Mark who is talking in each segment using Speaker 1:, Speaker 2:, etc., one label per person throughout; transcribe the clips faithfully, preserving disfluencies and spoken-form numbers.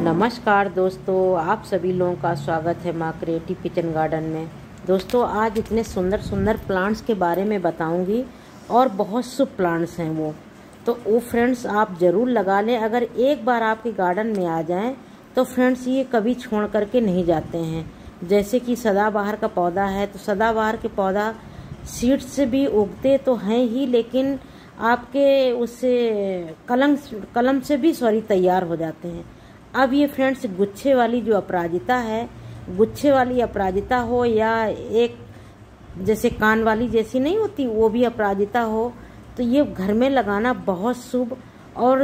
Speaker 1: नमस्कार दोस्तों, आप सभी लोगों का स्वागत है माँ क्रिएटिव किचन गार्डन में। दोस्तों आज इतने सुंदर सुंदर प्लांट्स के बारे में बताऊंगी और बहुत शुभ प्लांट्स हैं वो तो वो फ्रेंड्स आप ज़रूर लगा लें। अगर एक बार आपके गार्डन में आ जाएं तो फ्रेंड्स ये कभी छोड़ करके नहीं जाते हैं। जैसे कि सदाबहार का पौधा है तो सदाबहार के पौधा सीड्स से भी उगते तो हैं ही, लेकिन आपके उससे कलम कलम से भी सॉरी तैयार हो जाते हैं। अब ये फ्रेंड्स गुच्छे वाली जो अपराजिता है, गुच्छे वाली अपराजिता हो या एक जैसे कान वाली जैसी नहीं होती वो भी अपराजिता हो, तो ये घर में लगाना बहुत शुभ और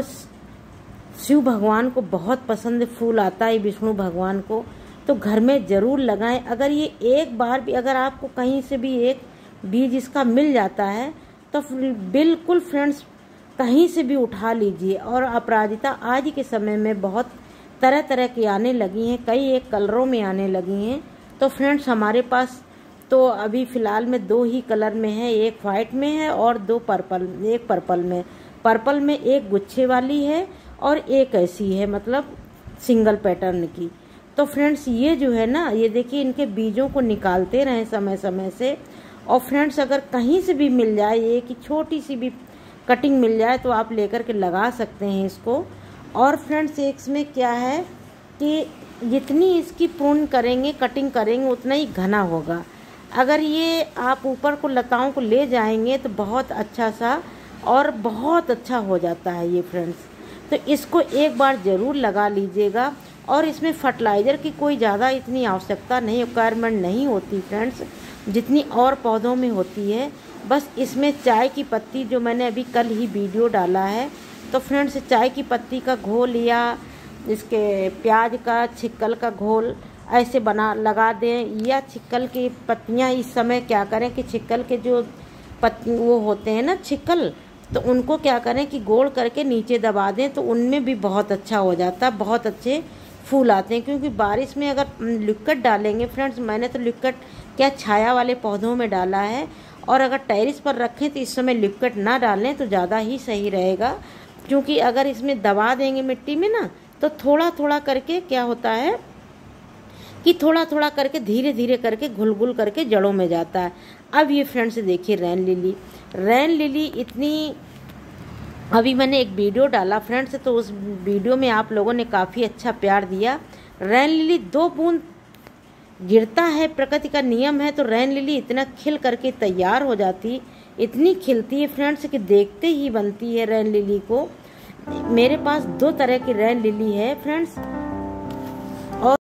Speaker 1: शिव भगवान को बहुत पसंद फूल आता है, विष्णु भगवान को, तो घर में ज़रूर लगाएं। अगर ये एक बार भी अगर आपको कहीं से भी एक बीज इसका मिल जाता है तो बिल्कुल फ्रेंड्स कहीं से भी उठा लीजिए। और अपराजिता आज के समय में बहुत तरह तरह की आने लगी हैं, कई एक कलरों में आने लगी हैं। तो फ्रेंड्स हमारे पास तो अभी फ़िलहाल में दो ही कलर में है, एक वाइट में है और दो पर्पल, एक पर्पल में। पर्पल में एक गुच्छे वाली है और एक ऐसी है, मतलब सिंगल पैटर्न की। तो फ्रेंड्स ये जो है ना, ये देखिए इनके बीजों को निकालते रहें समय समय से। और फ्रेंड्स अगर कहीं से भी मिल जाए, ये कि छोटी सी भी कटिंग मिल जाए तो आप लेकर के लगा सकते हैं इसको। और फ्रेंड्स इसमें क्या है कि जितनी इसकी प्रून करेंगे, कटिंग करेंगे, उतना ही घना होगा। अगर ये आप ऊपर को लताओं को ले जाएंगे तो बहुत अच्छा सा और बहुत अच्छा हो जाता है ये फ्रेंड्स। तो इसको एक बार ज़रूर लगा लीजिएगा। और इसमें फर्टिलाइज़र की कोई ज़्यादा इतनी आवश्यकता नहीं, रिक्वायरमेंट नहीं होती फ्रेंड्स, जितनी और पौधों में होती है। बस इसमें चाय की पत्ती, जो मैंने अभी कल ही वीडियो डाला है, तो फ्रेंड्स चाय की पत्ती का घोल या इसके प्याज का छिक्कल का घोल ऐसे बना लगा दें। या छिक्कल की पत्तियां इस समय क्या करें कि छिक्कल के जो पत्ती वो होते हैं ना छिक्कल, तो उनको क्या करें कि गोल करके नीचे दबा दें, तो उनमें भी बहुत अच्छा हो जाता है, बहुत अच्छे फूल आते हैं। क्योंकि बारिश में अगर लिक्विड डालेंगे फ्रेंड्स, मैंने तो लिक्विड क्या छाया वाले पौधों में डाला है, और अगर टेरेस पर रखें तो इस समय लिक्विड ना डालें तो ज़्यादा ही सही रहेगा। क्योंकि अगर इसमें दबा देंगे मिट्टी में ना, तो थोड़ा थोड़ा करके क्या होता है कि थोड़ा थोड़ा करके धीरे धीरे करके घुल घुल करके जड़ों में जाता है। अब ये फ्रेंड्स देखिए रैन लिली, रैन लिली इतनी, अभी मैंने एक वीडियो डाला फ्रेंड्स, तो उस वीडियो में आप लोगों ने काफ़ी अच्छा प्यार दिया। रैन लिली दो बूंद गिरता है, प्रकृति का नियम है, तो रैन लिली इतना खिल करके तैयार हो जाती, इतनी खिलती है फ्रेंड्स कि देखते ही बनती है रैन लिली को। मेरे पास दो तरह की रैन लिली है फ्रेंड्स,